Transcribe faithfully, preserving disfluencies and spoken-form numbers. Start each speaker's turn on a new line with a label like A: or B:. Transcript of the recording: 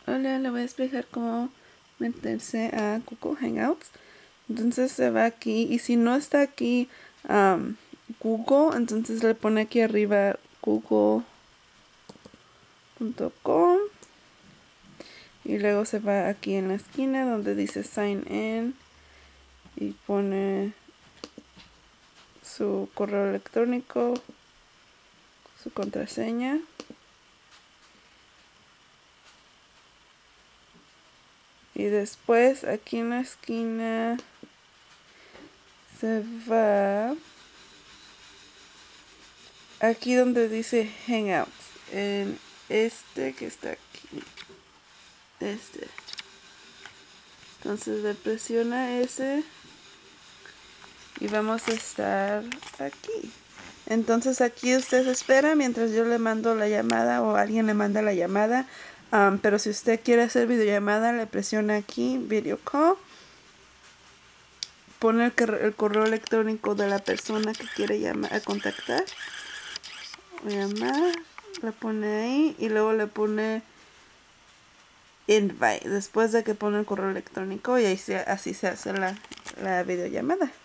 A: Hola, le voy a explicar cómo meterse a Google Hangouts. Entonces se va aquí y si no está aquí um, Google, entonces le pone aquí arriba google punto com y luego se va aquí en la esquina donde dice sign in y pone su correo electrónico, su contraseña. Y después aquí en la esquina se va aquí donde dice Hangouts, en este que está aquí, este. Entonces le presiona ese y vamos a estar aquí. Entonces aquí usted espera mientras yo le mando la llamada o alguien le manda la llamada. Um, pero si usted quiere hacer videollamada, le presiona aquí, video call. Pone el, el correo electrónico de la persona que quiere llamar, a contactar. Llamar, le pone ahí y luego le pone invite después de que pone el correo electrónico y ahí se, así se hace la, la videollamada.